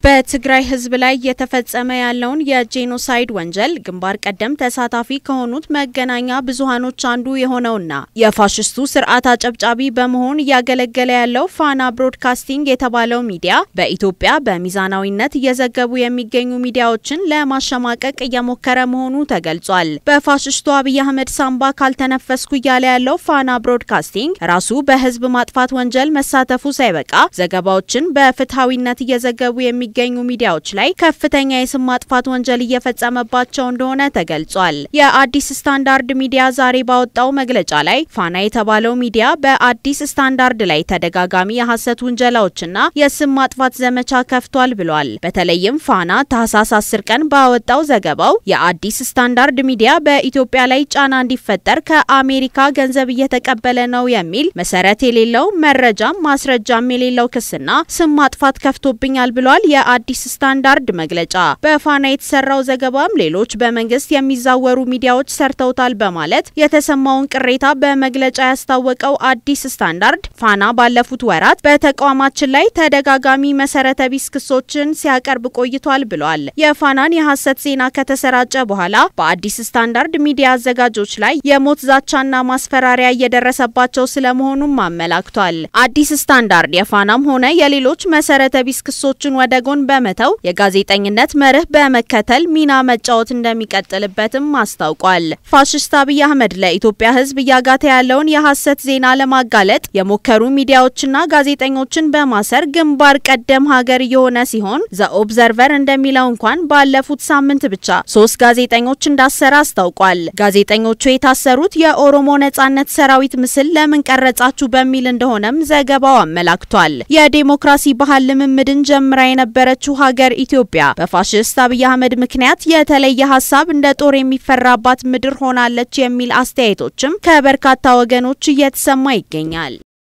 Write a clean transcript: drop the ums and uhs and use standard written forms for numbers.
በትግራይ ህዝብ ላይ የተፈጸመ ያለውን የጄኖሳይድ ወንጀል ግንባር ቀደም ተሳታፊ ከሆኑት መገናኛ ብዙሃኖች አንዱ የሆነውና የፋሽስቱ ስርዓት አጨብጫቢ በመሆን ያገለገለ ያለው ፋና ብሮድካስቲንግ የተባለው ሚዲያ በኢትዮጵያ በሚዛናዊነት እየዘገቡ የሚገኙ ሚዲያዎችን ለማሸማቀቅ እየሞከረ መሆኑ ተገልጿል። በፋሽስቱ አብይ አህመድ ሳምባ ካልተነፈስኩ እያለ ያለው ፋና ብሮድካስቲንግ ራሱ በህዝብ ማጥፋት ወንጀል መሳተፉ ሳይበቃ ዘገባዎችን በፍትሃዊነት እየዘገቡ የሚገኙ ሚዲያዎች ላይ ከፍተኛ የስም ማጥፋት ወንጀል እየፈጸመባቸው እንደሆነ ተገልጿል። የአዲስ ስታንዳርድ ሚዲያ ዛሬ ባወጣው መግለጫ ላይ ፋና የተባለው ሚዲያ በአዲስ ስታንዳርድ ላይ ተደጋጋሚ የሐሰት ወንጀላዎችና የስም ማጥፋት ዘመቻ ከፍቷል ብሏል። በተለይም ፋና ታህሳስ 10 ቀን ባወጣው ዘገባው የአዲስ ስታንዳርድ ሚዲያ በኢትዮጵያ ላይ ጫና እንዲፈጠር ከአሜሪካ ገንዘብ እየተቀበለ ነው የሚል መሰረት የሌለው መረጃም ማስረጃም የሌለው ክስና ስም ማጥፋት ከፍቶብኛል ብሏል። የአዲስ ስታንዳርድ መግለጫ በፋና የተሰራው ዘገባም ሌሎች በመንግስት የሚዛወሩ ሚዲያዎች ሰርተውታል በማለት የተሰማውን ቅሬታ በመግለጫ ያስታወቀው አዲስ ስታንዳርድ ፋና ባለፉት ወራት በተቋማችን ላይ ተደጋጋሚ መሰረተ ቢስ ክሶችን ሲያቀርብ ቆይቷል ብሏል። የፋናን የሐሰት ዜና ከተሰራጨ በኋላ በአዲስ ስታንዳርድ ሚዲያ አዘጋጆች ላይ የሞት ዛቻና ማስፈራሪያ እየደረሰባቸው ስለመሆኑም አመላክቷል። አዲስ ስታንዳርድ የፋናም ሆነ የሌሎች መሰረተ ቢስ ክሶችን ወደ ጎን በመተው የጋዜጠኝነት መርህ በመከተል ሚና መጫወት እንደሚቀጥልበትም አስታውቋል። ፋሽስት አብይ አህመድ ለኢትዮጵያ ህዝብ ያጋተ ያለውን የሐሰት ዜና ለማጋለጥ የሞከሩ ሚዲያዎችና ጋዜጠኞችን በማሰር ግንባር ቀደም ሀገር የሆነ ሲሆን ዘ ኦብዘርቨር እንደሚለው እንኳን ባለፉት ሳምንት ብቻ 3 ጋዜጠኞች እንዳሰረ አስታውቋል። ጋዜጠኞቹ የታሰሩት የኦሮሞ ነጻነት ሰራዊት ምስል ለምን ቀረጻችሁ በሚል እንደሆነም ዘገባው አመላክቷል። የዲሞክራሲ ባህል ልምምድን ጀምራ የነበረችው ሀገር ኢትዮጵያ በፋሽስት አብይ አህመድ ምክንያት የተለየ ሐሳብ እንደ ጦር የሚፈራባት ምድር ሆናለች የሚል አስተያየቶችም ከበርካታ ወገኖች እየተሰማ ይገኛል።